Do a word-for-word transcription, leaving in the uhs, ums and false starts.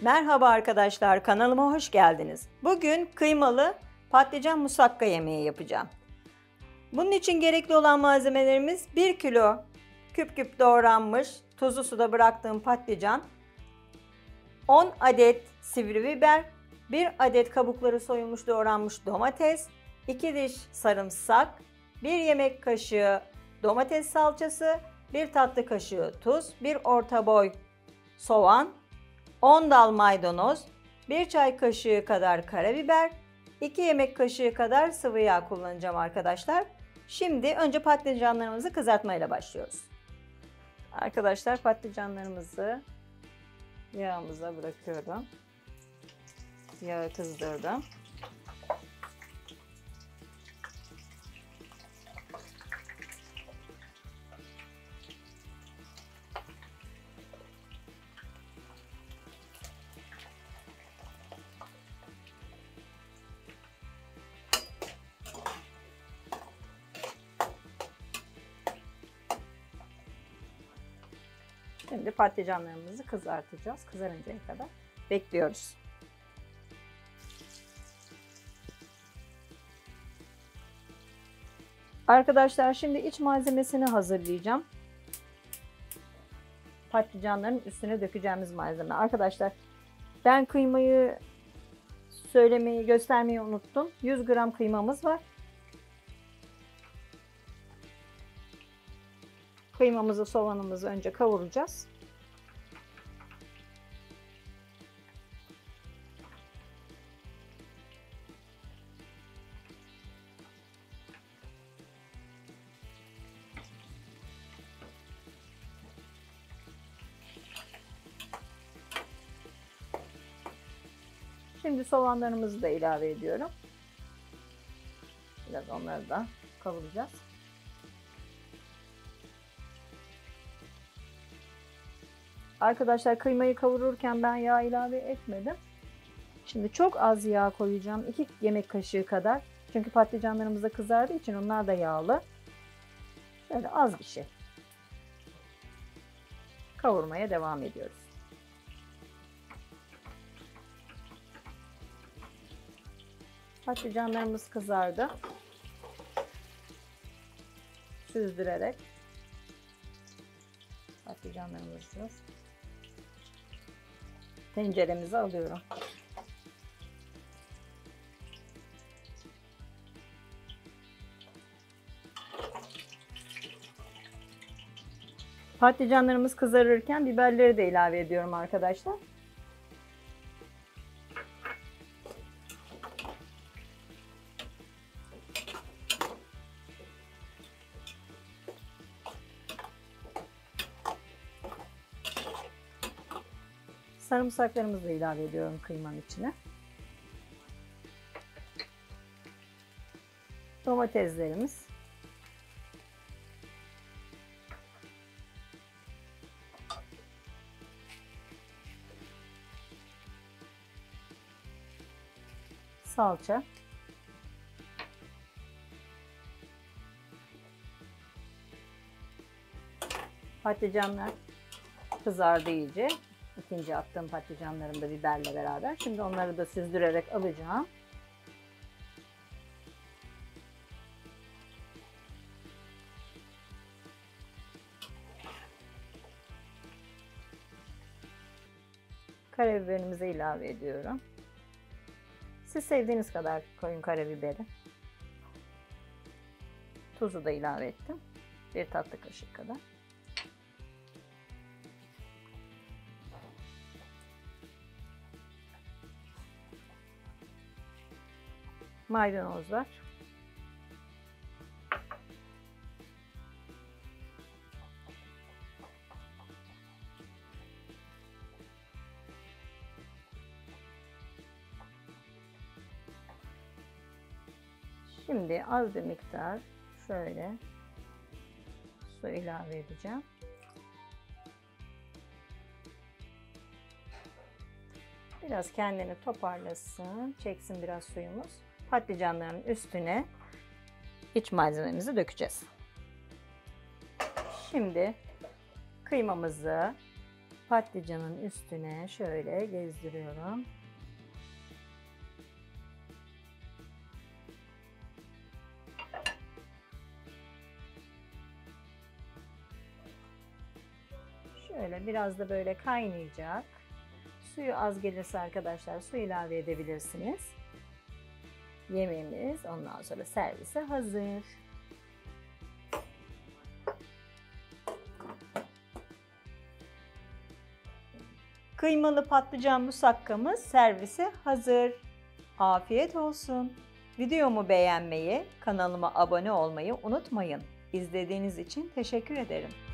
Merhaba arkadaşlar, kanalıma hoş geldiniz. Bugün kıymalı patlıcan musakka yemeği yapacağım. Bunun için gerekli olan malzemelerimiz bir kilo küp küp doğranmış tuzlu suda bıraktığım patlıcan, on adet sivri biber, bir adet kabukları soyulmuş doğranmış domates, iki diş sarımsak, bir yemek kaşığı domates salçası, bir tatlı kaşığı tuz, bir orta boy soğan, on dal maydanoz, bir çay kaşığı kadar karabiber, iki yemek kaşığı kadar sıvı yağ kullanacağım arkadaşlar. Şimdi önce patlıcanlarımızı kızartmayla başlıyoruz. Arkadaşlar patlıcanlarımızı yağımıza bırakıyorum. Yağı kızdırdım. Şimdi patlıcanlarımızı kızartacağız. Kızarıncaya kadar bekliyoruz. Arkadaşlar şimdi iç malzemesini hazırlayacağım. Patlıcanların üstüne dökeceğimiz malzeme. Arkadaşlar ben kıymayı söylemeyi, göstermeyi unuttum. yüz gram kıymamız var. Kıymamızı, soğanımızı önce kavuracağız. Şimdi soğanlarımızı da ilave ediyorum. Biraz onları da kavuracağız. Arkadaşlar kıymayı kavururken ben yağ ilave etmedim. Şimdi çok az yağ koyacağım. iki yemek kaşığı kadar. Çünkü patlıcanlarımız da kızardığı için onlar da yağlı. Şöyle az bir şey. Kavurmaya devam ediyoruz. Patlıcanlarımız kızardı. Süzdürerek patlıcanlarımızı tenceremize alıyorum. Patlıcanlarımız kızarırken biberleri de ilave ediyorum arkadaşlar. Sarımsaklarımızı da ilave ediyorum kıymanın içine. Domateslerimiz. Salça. Patlıcanlar kızardı iyice. İkinci attığım patlıcanlarım da biberle beraber. Şimdi onları da süzdürerek alacağım. Karabiberimizi ilave ediyorum. Siz sevdiğiniz kadar koyun karabiberi. Tuzu da ilave ettim. Bir tatlı kaşığı kadar. Maydanozlar. Şimdi az bir miktar şöyle su ilave edeceğim. Biraz kendini toparlasın, çeksin biraz suyumuz. Patlıcanların üstüne iç malzememizi dökeceğiz. Şimdi kıymamızı patlıcanın üstüne şöyle gezdiriyorum. Şöyle biraz da böyle kaynayacak. Suyu az gelirse arkadaşlar su ilave edebilirsiniz. Yemeğimiz ondan sonra servise hazır. Kıymalı patlıcan musakkamız servise hazır. Afiyet olsun. Videomu beğenmeyi, kanalıma abone olmayı unutmayın. İzlediğiniz için teşekkür ederim.